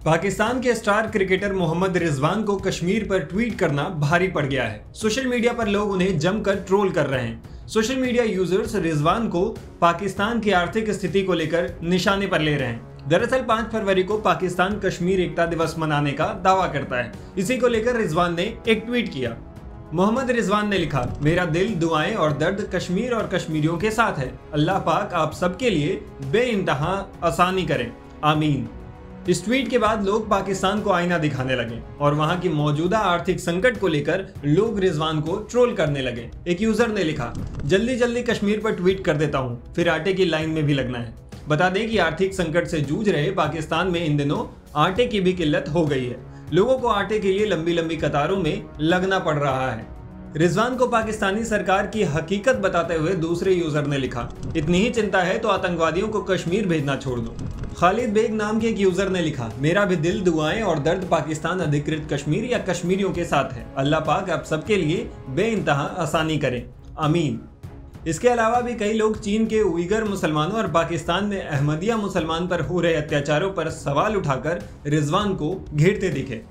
पाकिस्तान के star cricketer Mohammad Rizwan को कश्मीर पर ट्वीट करना भारी पड़ गया है। सोशल मीडिया पर लोग उन्हें जमकर ट्रोल कर रहे हैं। सोशल मीडिया यूजर्स रिजवान को पाकिस्तान की आर्थिक स्थिति को लेकर निशाने पर ले रहे हैं। दरअसल 5 फरवरी को पाकिस्तान कश्मीर एकता दिवस मनाने का दावा करता है। इसी को लेकर रिजवान ने एक ट्वीट किया। मोहम्मद रिजवान ने लिखा, मेरा दिल, दुआएं और दर्द कश्मीर और कश्मीरियों के साथ है। अल्लाह पाक आप सबके लिए बेइंतहा आसानी करें, आमीन। इस ट्वीट के बाद लोग पाकिस्तान को आईना दिखाने लगे और वहां की मौजूदा आर्थिक संकट को लेकर लोग रिजवान को ट्रोल करने लगे। एक यूजर ने लिखा, जल्दी जल्दी कश्मीर पर ट्वीट कर देता हूं, फिर आटे की लाइन में भी लगना है। बता दें कि आर्थिक संकट से जूझ रहे पाकिस्तान में इन दिनों आटे की भी किल्लत हो गई है। लोगों को आटे के लिए लंबी लंबी कतारों में लगना पड़ रहा है। रिजवान को पाकिस्तानी सरकार की हकीकत बताते हुए दूसरे यूजर ने लिखा, इतनी ही चिंता है तो आतंकवादियों को कश्मीर भेजना छोड़ दो। खालिद बेग नाम के एक यूजर ने लिखा, मेरा भी दिल, दुआएं और दर्द पाकिस्तान अधिकृत कश्मीर या कश्मीरियों के साथ है। अल्लाह पाक आप सबके लिए बेइंतहा आसानी करें, आमीन। इसके अलावा भी कई लोग चीन के उइगर मुसलमानों और पाकिस्तान में अहमदिया मुसलमान पर हो रहे अत्याचारों पर सवाल उठाकर रिजवान को घेरते दिखे।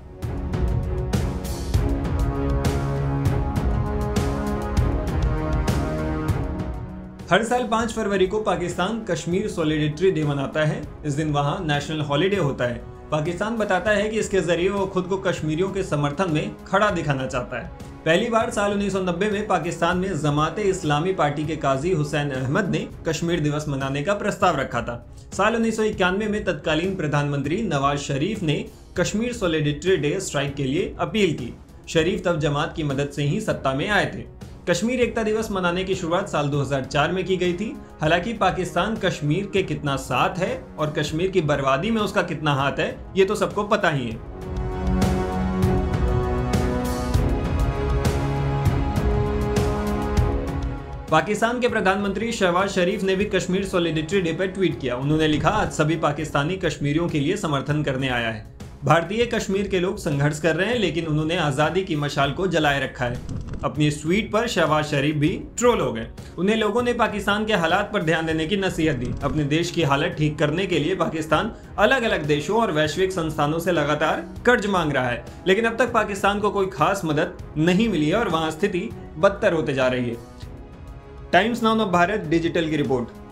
हर साल 5 फरवरी को पाकिस्तान कश्मीर सॉलिडेरिटी डे मनाता है। इस दिन वहां नेशनल हॉलिडे होता है। पाकिस्तान बताता है कि इसके जरिए वो खुद को कश्मीरियों के समर्थन में खड़ा दिखाना चाहता है। पहली बार साल 1990 में पाकिस्तान में जमाते इस्लामी पार्टी के काजी हुसैन अहमद ने कश्मीर दिवस मनाने का प्रस्ताव रखा था। साल 1991 में तत्कालीन प्रधानमंत्री नवाज शरीफ ने कश्मीर सॉलिडेरिटी डे स्ट्राइक के लिए अपील की। शरीफ तब जमात की मदद से ही सत्ता में आए थे। कश्मीर एकता दिवस मनाने की शुरुआत साल 2004 में की गई थी। हालांकि पाकिस्तान कश्मीर के कितना साथ है और कश्मीर की बर्बादी में उसका कितना हाथ है, ये तो सबको पता ही है। पाकिस्तान के प्रधानमंत्री शहबाज शरीफ ने भी कश्मीर सॉलिडेरिटी डे पर ट्वीट किया। उन्होंने लिखा, आज सभी पाकिस्तानी कश्मीरियों के लिए समर्थन करने आया है। भारतीय कश्मीर के लोग संघर्ष कर रहे हैं, लेकिन उन्होंने आज़ादी की मशाल को जलाए रखा है। अपनी इस ट्वीट पर शहबाज शरीफ भी ट्रोल हो गए। उन्हें लोगों ने पाकिस्तान के हालात पर ध्यान देने की नसीहत दी। अपने देश की हालत ठीक करने के लिए पाकिस्तान अलग अलग देशों और वैश्विक संस्थानों से लगातार कर्ज मांग रहा है, लेकिन अब तक पाकिस्तान को कोई खास मदद नहीं मिली है और वहां स्थिति बदतर होते जा रही है। Times Now of Bharat digital की रिपोर्ट।